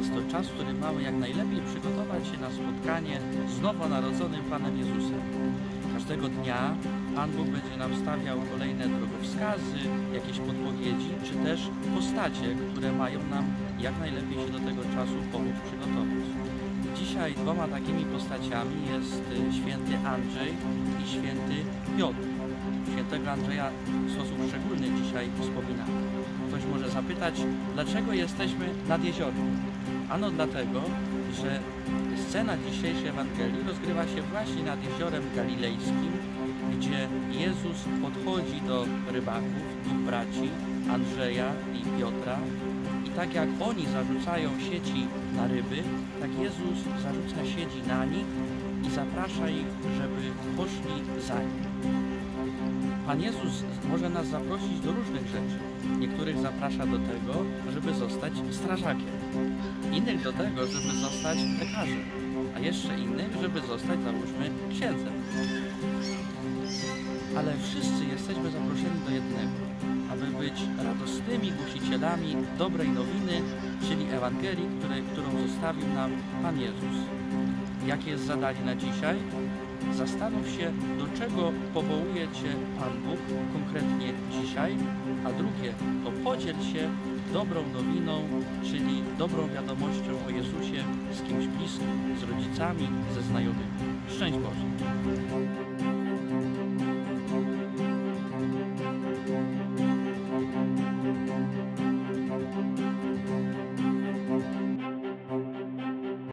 Jest to czas, w którym mamy jak najlepiej przygotować się na spotkanie z nowonarodzonym Panem Jezusem. Każdego dnia Pan Bóg będzie nam stawiał kolejne drogowskazy, jakieś podpowiedzi, czy też postacie, które mają nam jak najlepiej się do tego czasu pomóc przygotować. Dzisiaj dwoma takimi postaciami jest święty Andrzej i święty Piotr. Świętego Andrzeja w sposób szczególny dzisiaj wspominamy. Ktoś może zapytać, dlaczego jesteśmy nad jeziorem? Ano dlatego, że scena dzisiejszej Ewangelii rozgrywa się właśnie nad jeziorem galilejskim, gdzie Jezus podchodzi do rybaków, dwóch braci, Andrzeja i Piotra, i tak jak oni zarzucają sieci na ryby, tak Jezus zarzuca sieci na nich i zaprasza ich, żeby poszli za nim. Pan Jezus może nas zaprosić do różnych rzeczy. Niektórych zaprasza do tego, żeby zostać strażakiem, innych do tego, żeby zostać lekarzem, a jeszcze innych, żeby zostać, załóżmy, księdzem. Ale wszyscy jesteśmy zaproszeni do jednego, aby być radosnymi głosicielami dobrej nowiny, czyli Ewangelii, którą zostawił nam Pan Jezus. Jakie jest zadanie na dzisiaj? Zastanów się, do czego powołuje Cię Pan Bóg konkretnie dzisiaj, a drugie, to podziel się dobrą nowiną, czyli dobrą wiadomością o Jezusie z kimś bliskim, z rodzicami, ze znajomymi. Szczęść Boże!